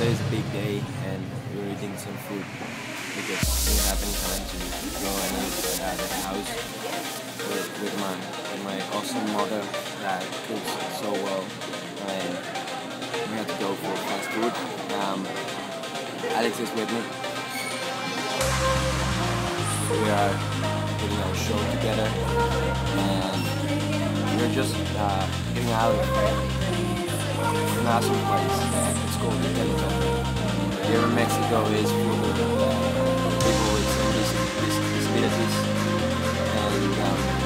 today is a big day and we're eating some food because we don't have any time to go and eat at the house with my awesome mother that cooks so well, and we have to go for fast food. Alex is with me. We are putting our show together and we're just getting out of an awesome place. It's called the Teletón. Here in Mexico is full of people with some disabilities, and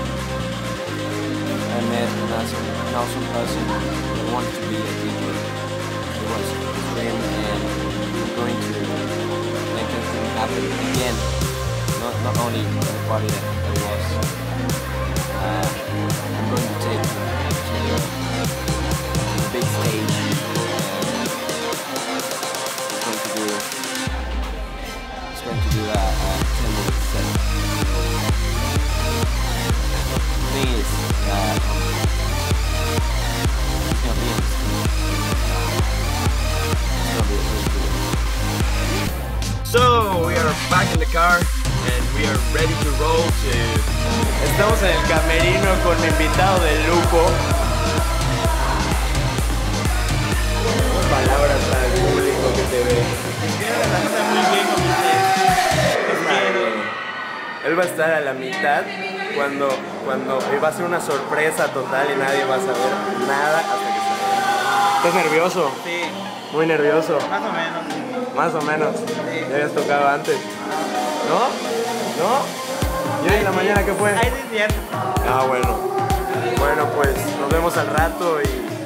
I met an awesome person who wanted to be a DJ. It was his dream, and I'm going to make that thing happen again. Not only the party that it was. I'm going to take him to the big stage. It's going to do a 10-minute set. The thing is, it's going to be on the screen. It's going to be really good. So we are back in the car and we are ready to roll to... Estamos en el camerino con invitado de lujo. Palabras para el público que te ve. Muy bien con él va a estar a la mitad cuando va a ser una sorpresa total y nadie va a saber nada hasta que salga. ¿Estás nervioso? Sí. Muy nervioso. Más o menos. Más o menos. Sí. ¿Ya habías tocado antes? ¿No? ¿No? ¿Y hoy en la mañana qué fue? Ahí sí es cierto. Ah, bueno. Bueno, pues nos vemos al rato y